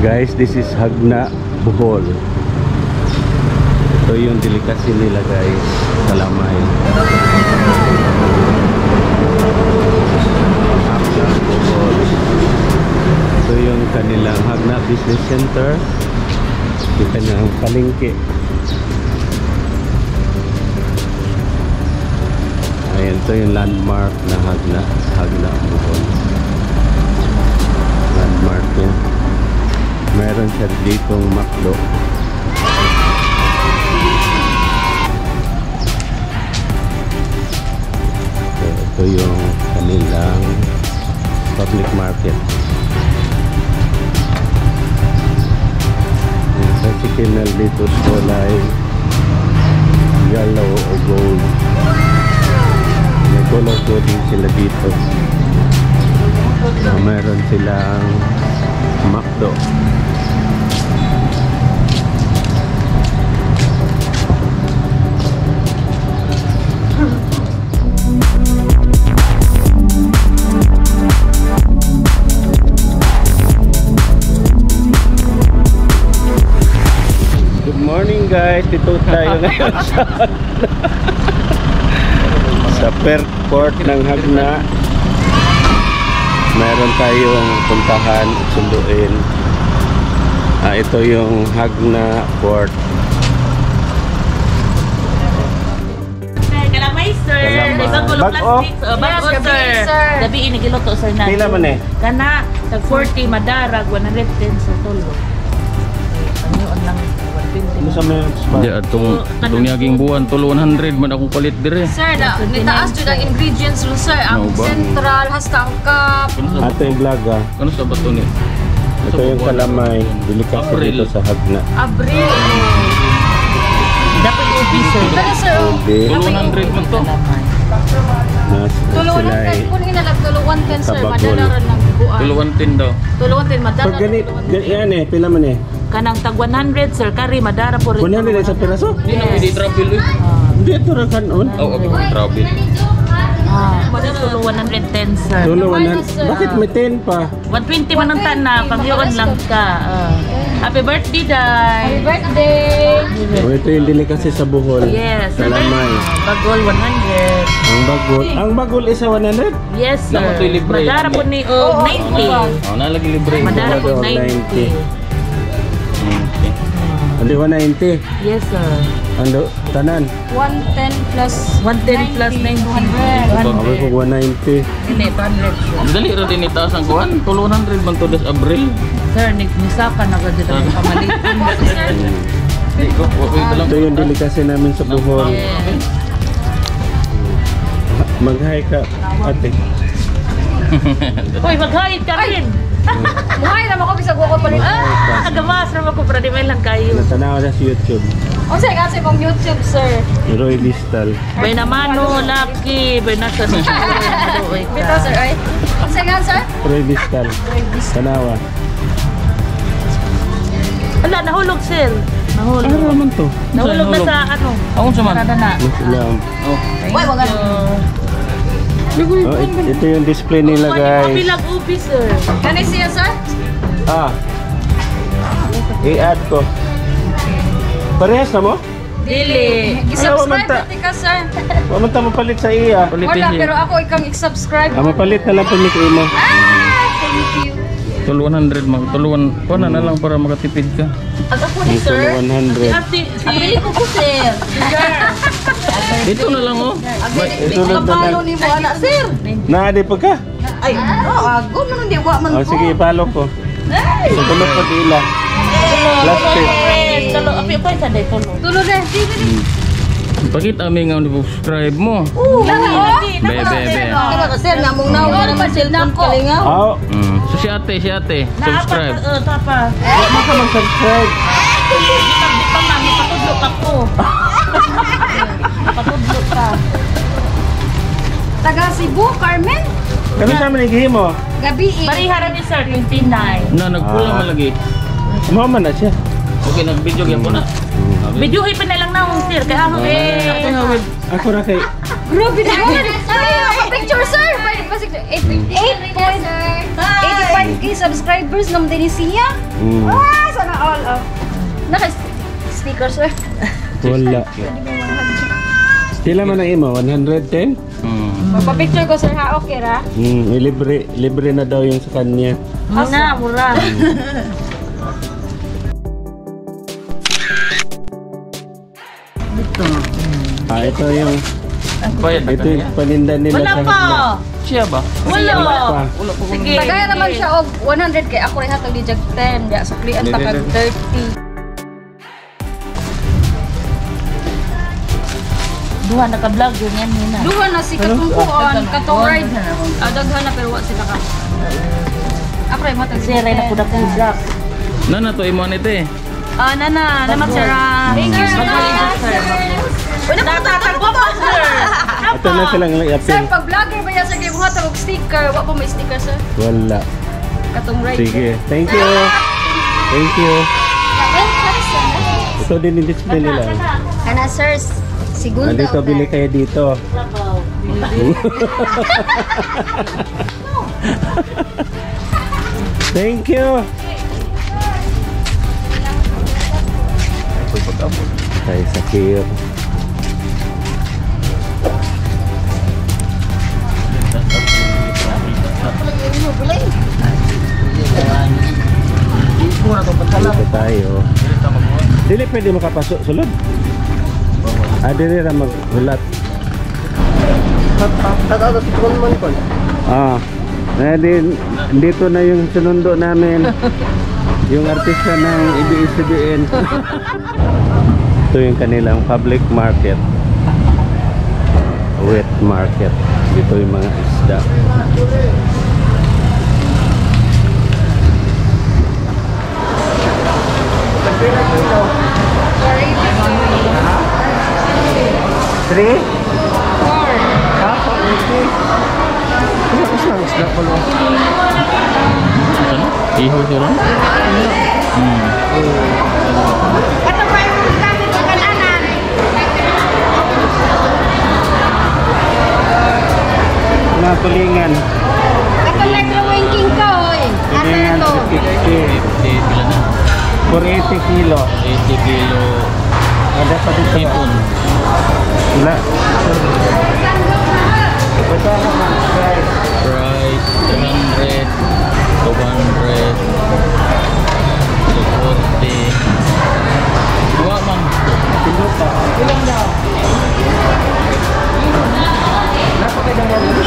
Guys, this is Hagna, Bohol. Ito yung delicacy nila guys, kalamay. Hagna, Bohol. Ito yung kanilang Hagna Business Center. Kita na ang palengke. Ayan, ito yung landmark na Hagna, Bohol. Landmark yan. Meron siya ditong McDo. So, ito yung kanilang public market. Sa chicken dito kulay yellow o gold. May color coding sila dito. Meron silang McDo. Good morning guys, dito tayo ngayon sa Fairport ng Hagna. Meron tayong puntahan, sunduin. Ito yung Hagna Port. Kalamay sir, isang gulong plastic. Bago sir, gabi ini giluto sir na. Pila man eh? Kana tag 40 madarag 110 sa tulo. Ano lang 120. Ano sa mga Di atong niyaging buwan tulo 100 man akong palit dire. Sir, nitaas jud ang ingredients lo sir. Ang Ano ba? central hasta ang cup. Ato yung vlog Ano sa bato ni? Ito yung kalamay. Delicacy dito sa Hagna. Abril. Dapat ubi sir. Pero sir, Ubi. Tulo 100 man to. tuluan Sila lang ay kun inalag tuluan ten sir. Tabagol. Madala ron lang buan. Tulo 110 daw. Tuluan ten madala. pag ganit, yan eh, pila man eh. Kanang tag 100 sir, kari madara po rin. 100 sa piraso? Di na pwede travel eh. Hindi ito ra kanon. Oh, ako travel. Madara tulo 110 sir. Tulo 100. Bakit may 10 pa? 120 man ang tanan, pangyoon lang ka. Happy birthday, Day! Happy birthday. Oh, ito yung delicacy sa Bohol. Yes, Kalamay. Bagol 100. Ang bagol. Ang bagol isa 100? Yes, sir. Naman ito'y libre. Madara po ni 90. Oh, nalagi libre. Madara po 90. 90. Okay. Hindi 190. Yes, sir. Ando, tanan. 110 plus 110 plus 90. Ako po 190. Hindi, 200. Dali ra din itaas ang kuan. Tulo 100 man to des Abril. Sir, nisaka na ka dito ang pamalitan. Di ko, okay ko lang. Ito yung delicacy namin sa Bohol. Yes. Mag-hi ka, ate. Uy, mag-hide ka rin. Buhay naman ko bisag ko palit. Agamas naman ko, pero di man lang kayo. Natanaw na sa YouTube. O sir, kasi pang YouTube sir. Roy Listal. Bay naman, no, lucky. Bay nasa na siya. Bito sir ay. O sir nga sir. Roy Listal. Tanawa. Ala, nahulog, sir. Nahulog. Ano naman to? Nahulog na sa ano. Ako sa man. Parada na. Muslim. Oh. Why wag Oh, ito yung display nila guys. Kapilag ubi, sir. Kani siya sir? I-add ko. Parehas na mo? Dili. I-subscribe manta. natin ka sir. Waman ta mapalit sa iya. Wala, pero ako ikang i-subscribe. Mapalit na lang po ni Kuya mo. Thank you. Tulo 100 mag tuluan. Kuan na lang para makatipid ka. At ako ni Ito sir. na 100. Si ko po, sir. Dito na lang oh. Ito lang Kabalo tanan. ni mo anak sir. Naadi pa ka? Ay, ako man hindi wa man Oh, ko. sige, ipalo ko. Sa tulog pa dila. Plastic. Tulo, api pa sa day tulo. Tulo na. Pakita mi nga subscribe mo. Lagi. Bebe. Kaya ka sir nga mong naw na man sila ko. Kalingaw. Oh, So si ate, subscribe. Tapa. wala ka mag-subscribe. Di pa man, patudlo ka po. Patudlo ka. Taga Cebu, Carmen. Kami sa manighi mo. Gabi. Pariharan ni sir, 29. Na nagpula man lagi. Mama na siya. Okay, nag-video gyud ko na. Videohin pa na lang na akong sir. Kaya ako Ako na kay Grabe na. Picture sir. 85K subscribers ng Denisia. Ah, sana all. Naka-sticker, sir. Wala. Pila man ang imo? 110? Magpa-picture ko, sir, ha? Okay, ra? Libre na daw yung sa kanya. Muna, mura. Ito yung Bayad na ito kanya. yung paninda nila Wala sa pa. Siya ba? Wala. pa. Sige. Tagaya naman siya og 100 kay ako rin hatag di jag 10. Ya, suklian pa kag 30. Duha naka-vlog yun yan, Nina. Duha na si katungkuan, katong ride. Daghan na pero wa sila ka. Apre matag Kasi rin ako na-vlog. Nana to imo nito eh. Nana, naman sir. Thank you, sir. Wala pa tatagpo pa, sir. Ito na silang Sir, i-appeal. pag vlogger ba yan, sir, kayo buhat og sticker. Wa pa may sticker, sir. Wala. Katong ride. Sige. Thank you. Thank you. Ito din yung display nila. Kana, sir. Segunda. Dito, bili kayo dito. Thank you. Ay, sakir. Dito tayo. Dili pwede makapasok sulod. Dili ra maghulat. Dito na yung sinundo namin. Yung artista ng ABS-CBN. Ito yung kanilang public market. Wet market. Dito yung mga isda. Three? Four. Iho siya ron? Mga tulingan. Tulingan 50. 50 pila na. For 80 kilo. 80 kilo Ada pa dito. hipon. Wala. Basta naman. Price 300, 200, 240. Dua man. Pindot pa. Ilang daw? Napakaganda mo.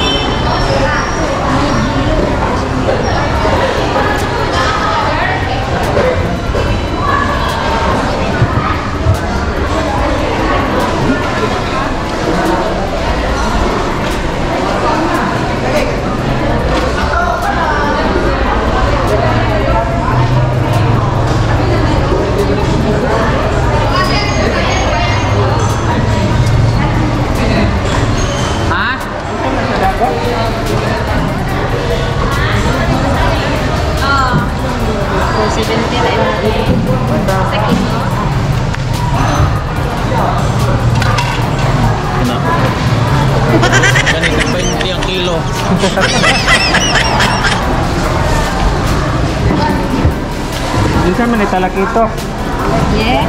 Ganito 20 ang kilo. Minsan man italak ito. Yeah.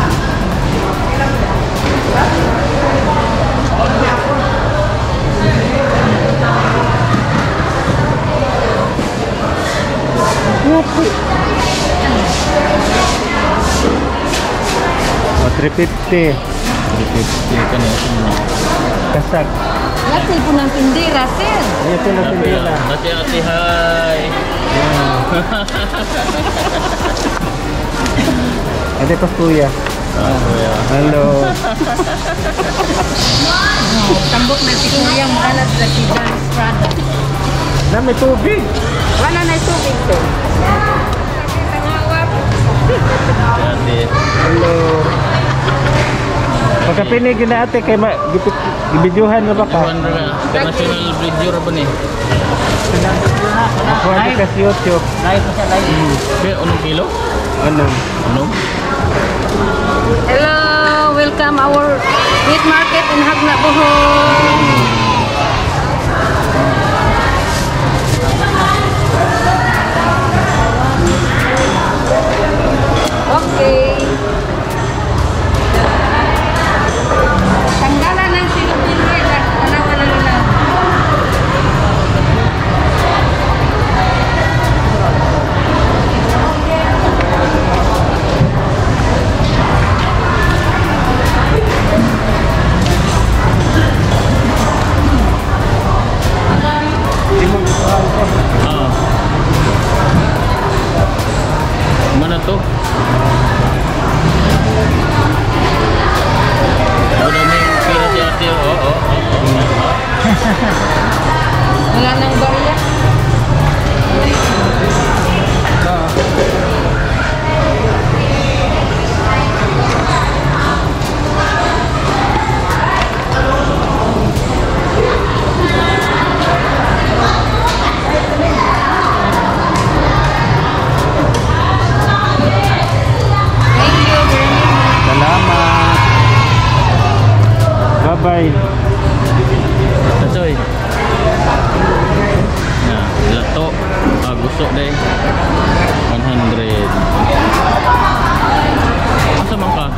O, 350. 350 ka na ito. Kasak. Laki po ng tindera, sir. Ito na sindila. Hati-hati, hi. Ate pa kuya. Kuya. Hello. Tambok na si Kuya, magalat na si John Estrada. Na may tubig. Wala na tubig, sir. Hati. Hello. Pagkapinig yun na ate, kay gibidyuhan na ba ka? International video ra ba ni? Kuha ka sa YouTube. Live na siya, live. Be, anong kilo? Ano? Ano? Hello, welcome our meat market in Hagna, Bohol. Malabay. Kasoy. Nah, lato. Gusok deh. 100. Asa man ka?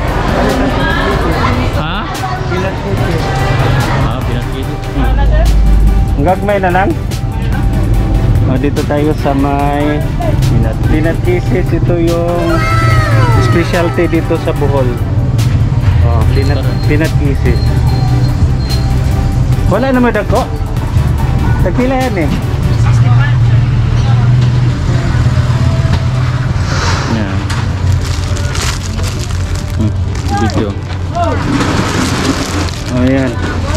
Ha? Pilat Kisis. Pilat Kisis. Ang gagmay na lang. Dito tayo sa may Pilat Kisis. Ito yung specialty dito sa Bohol. Pilat Kisis. Wala naman dako. Tagpila yan eh. Yan. Video. Oh yan.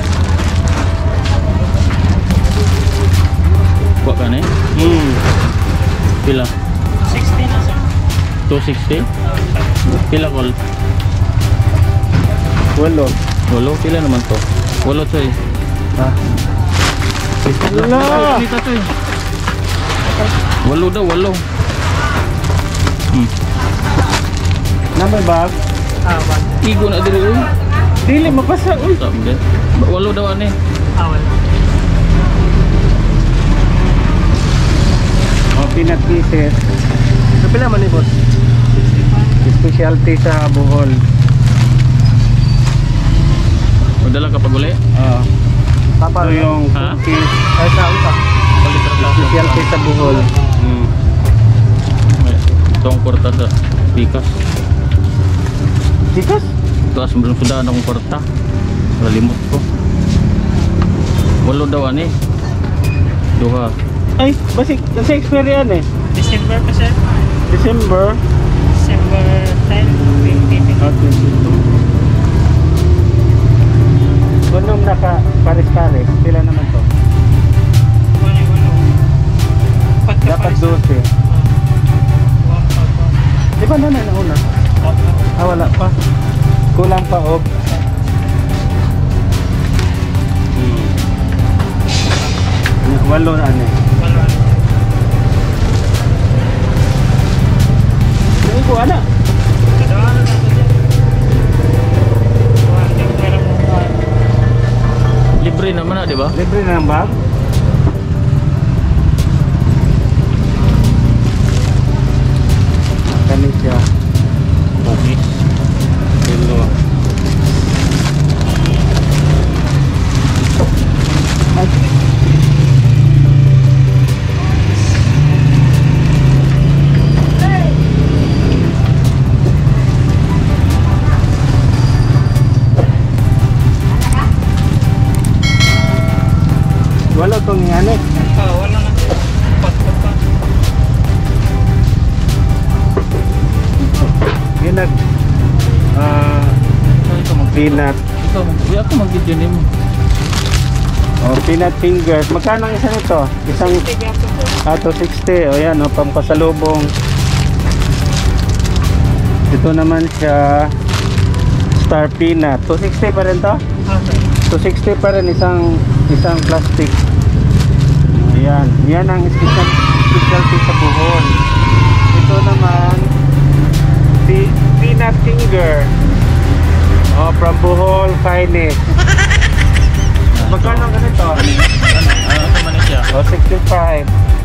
Kuha ka na eh? Pila? 60 na sir. 260? Pila kol? Walo. Walo? Pila naman to? Walo choy. Wala. Dito choy. Walo daw, walo. Number bag. Igo na diri uy. Dili mapasa uy. Sabi. Walo daw ani. Wala. Pilat Kisis. So pila man ni boss? Specialty sa Bohol. Madala ka pag uli? Ito yung Ha? cookies. Ay sa uta. Specialty sa Bohol. Itong kwarta sa Pikas. Tikas? Taas belum sudah akong kwarta. Lalimot ko. Walo daw ani. Duha. Ay, basic. Kasi expire yan eh. December pa sir. December. December 10, 20. Kunong naka pares-pares. Pila naman to? Wala. Dapat 12. Di ba na nauna? Wala pa. Kulang pa og. Walo na ano. Ano ko ana? Libre naman na, di ba? Libre na ang bag? Kani siya. Okay. Hello. Wala tong ngani. Wala na. Passport pa. Ginag peanut. Ikaw, uy, ako mag-video nimo. Peanut fingers. Magkano ang isa nito? Isang 260. O yan, pampasalubong. Ito naman siya star peanut. 260 pa rin to? 260 pa rin isang plastic. Ayan. Yan ang specialty sa Bohol. Ito naman peanut finger. From Bohol Finest. Magkano ang ganito? Ano man siya? 65.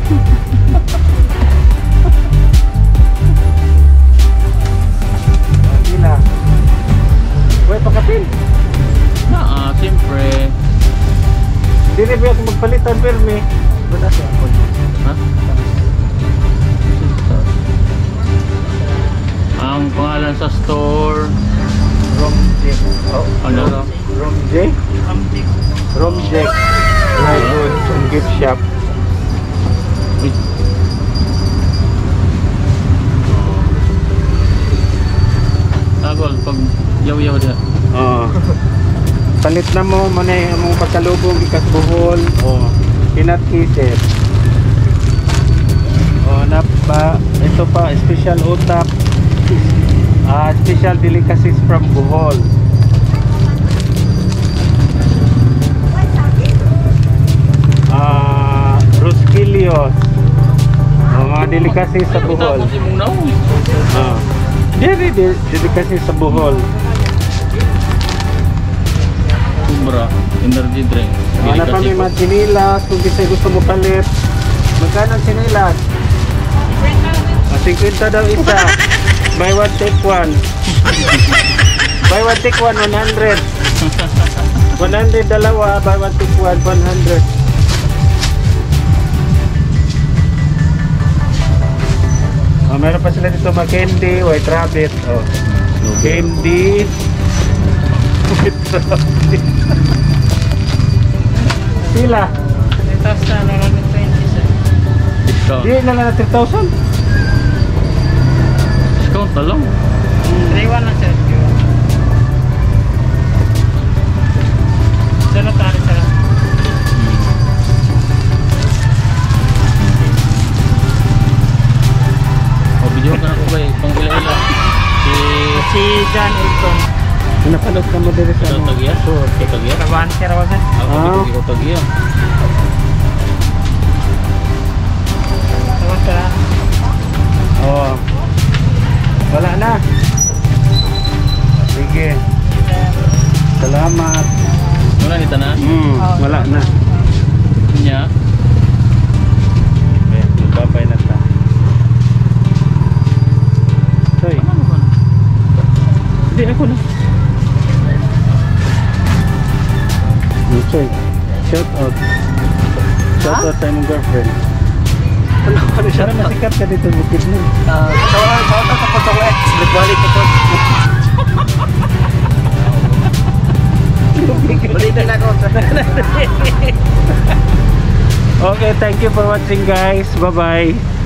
Pila. Uy, pakapin. Siyempre. Hindi rin ako magpalitan, Permi. Wala siya ako. Ha? Ang pangalan sa store, Romjek. ano to? Romjek? Romjek. Dry goods and gift shop. Agol, pag yaw-yaw dia. Palit na mo muna yung pagkalubong ikas Bohol. Peanut Kisis. Ito pa, special utap. Special delicacies from Bohol. Rosquillos. Mga delicacies sa Bohol. Delicacies sa Bohol. sobra. Energy drink. Wala pa may mga sinilas, kung kasi gusto mo palit. Magkano ang sinilas? 50 daw isa. Buy one take one. Buy one take one, 100. 100 dalawa, buy one take one, 100. Oh, meron pa sila dito mga candy, white rabbit. Oh. Candy. White rabbit. Sila. Discount. Di na lang na 3,000. Discount na lang. 3-1 lang sir. Sunod tayo sir. O, video ka na ko ba eh. Pang ila-ila. Si John Elton. Napanood ka mo dito sa Sa Tagiya? Sa Tagiya? Kabahan siya raw sir. Ako hindi ko Tagiya. Tawag sila. Oh. Wala na. Sige. Salamat. Wala nita na? Wala na. Nya? Okay, magpapay na ta. Soy. Hindi ako na. Soy. Shout out. Shout out tayo mong girlfriend. Ano siya? Para masikat ka dito bukid mo. Shout out sa photo ko balik ko po. Balitan ako. Okay, thank you for watching guys. Bye-bye.